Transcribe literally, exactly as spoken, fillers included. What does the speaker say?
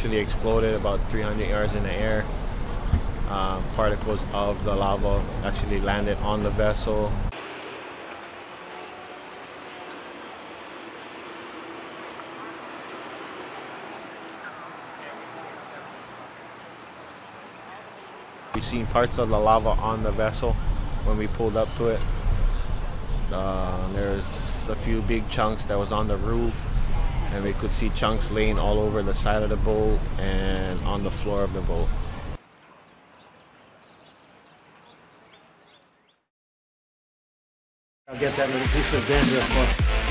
actually exploded about three hundred yards in the air. Uh, particles of the lava actually landed on the vessel. We seen parts of the lava on the vessel when we pulled up to it. Uh, there's a few big chunks that was on the roof, and we could see chunks laying all over the side of the boat and on the floor of the boat. I'll get that little piece of dendritic.